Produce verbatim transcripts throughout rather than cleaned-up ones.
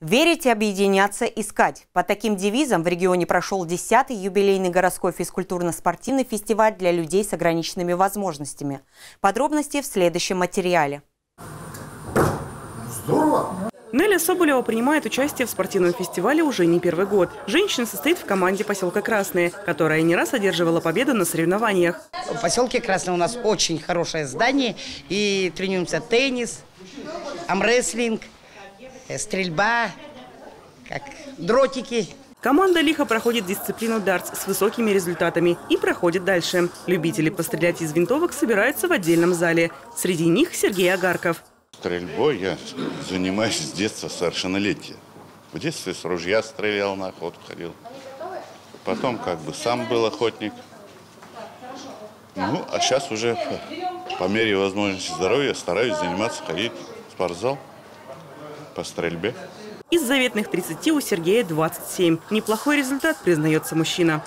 Верить, объединяться, искать. По таким девизам в регионе прошел десятый юбилейный городской физкультурно-спортивный фестиваль для людей с ограниченными возможностями. Подробности в следующем материале. Здорово! Неля Соболева принимает участие в спортивном фестивале уже не первый год. Женщина состоит в команде поселка Красное, которая не раз одерживала победу на соревнованиях. В поселке Красное у нас очень хорошее здание. И тренируемся теннис, армрестлинг, стрельба, как дротики. Команда лихо проходит дисциплину дартс с высокими результатами и проходит дальше. Любители пострелять из винтовок собираются в отдельном зале. Среди них Сергей Агарков. Стрельбой я занимаюсь с детства, совершеннолетия. В детстве с ружья стрелял, на охоту ходил. Потом как бы сам был охотник. Ну, а сейчас уже по, по мере возможности здоровья стараюсь заниматься, ходить в спортзал по стрельбе. Из заветных тридцати у Сергея двадцать семь. Неплохой результат, признается мужчина.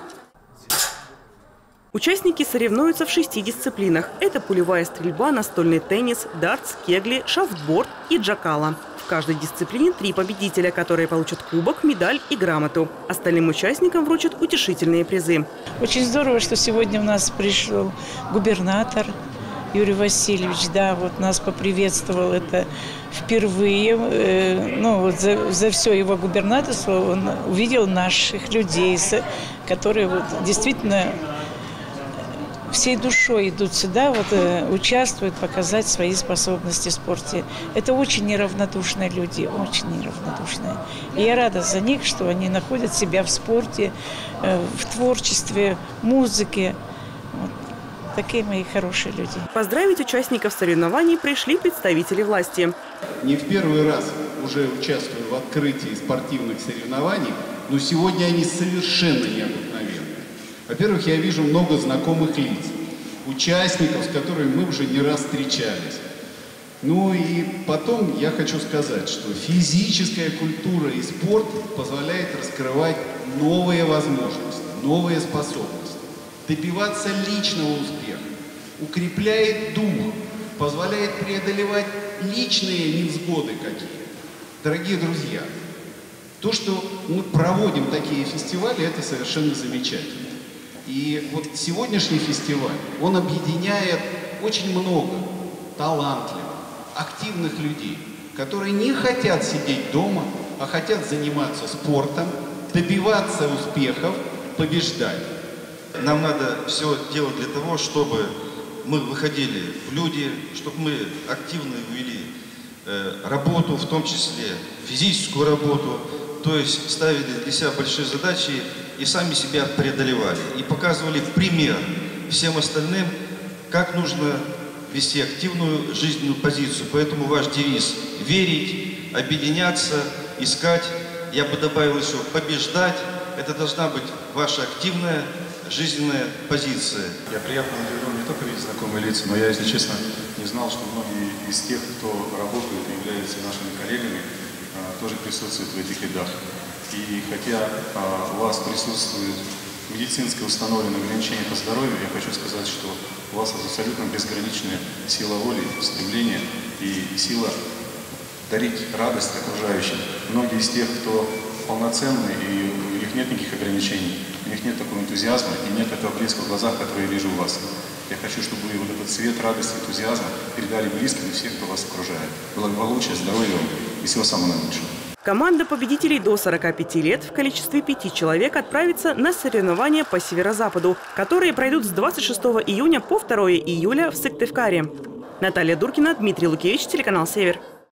Участники соревнуются в шести дисциплинах. Это пулевая стрельба, настольный теннис, дартс, кегли, шафтборд и джакала. В каждой дисциплине три победителя, которые получат кубок, медаль и грамоту. Остальным участникам вручат утешительные призы. Очень здорово, что сегодня у нас пришел губернатор Юрий Васильевич. Да, вот нас поприветствовал. Это впервые. Э, ну, вот за, за все его губернаторство он увидел наших людей, которые вот действительно всей душой идут сюда, вот, э, участвуют, показать свои способности в спорте. Это очень неравнодушные люди, очень неравнодушные. И я рада за них, что они находят себя в спорте, э, в творчестве, музыке. Вот. Такие мои хорошие люди. Поздравить участников соревнований пришли представители власти. Не в первый раз уже участвую в открытии спортивных соревнований, но сегодня они совершенно необыкновенные. Во-первых, я вижу много знакомых лиц, участников, с которыми мы уже не раз встречались. Ну и потом я хочу сказать, что физическая культура и спорт позволяет раскрывать новые возможности, новые способности, добиваться личного успеха, укрепляет дух, позволяет преодолевать личные невзгоды какие-то. Дорогие друзья, то, что мы проводим такие фестивали, это совершенно замечательно. И вот сегодняшний фестиваль, он объединяет очень много талантливых, активных людей, которые не хотят сидеть дома, а хотят заниматься спортом, добиваться успехов, побеждать. Нам надо все делать для того, чтобы мы выходили в люди, чтобы мы активно вели э, работу, в том числе физическую работу, то есть ставили для себя большие задачи и сами себя преодолевали. И показывали в пример всем остальным, как нужно вести активную жизненную позицию. Поэтому ваш девиз – верить, объединяться, искать. Я бы добавил еще побеждать. Это должна быть ваша активная жизненная позиция. Я приятно удивлен не только видеть знакомые лица, но я, если честно, не знал, что многие из тех, кто работает и являются нашими коллегами, тоже присутствуют в этих рядах. И хотя а, у вас присутствует медицинское установленное ограничение по здоровью, я хочу сказать, что у вас абсолютно безграничная сила воли, стремление и сила дарить радость окружающим. Многие из тех, кто полноценны, и у них нет никаких ограничений, у них нет такого энтузиазма и нет этого блеска в глазах, который я вижу у вас. Я хочу, чтобы вы вот этот цвет радости, энтузиазма передали близким и всем, кто вас окружает. Благополучия, здоровья вам и всего самого наилучшего. Команда победителей до сорока пяти лет в количестве пяти человек отправится на соревнования по северо-западу, которые пройдут с двадцать шестого июня по второе июля в Сыктывкаре. Наталья Дуркина, Дмитрий Лукевич, телеканал «Север».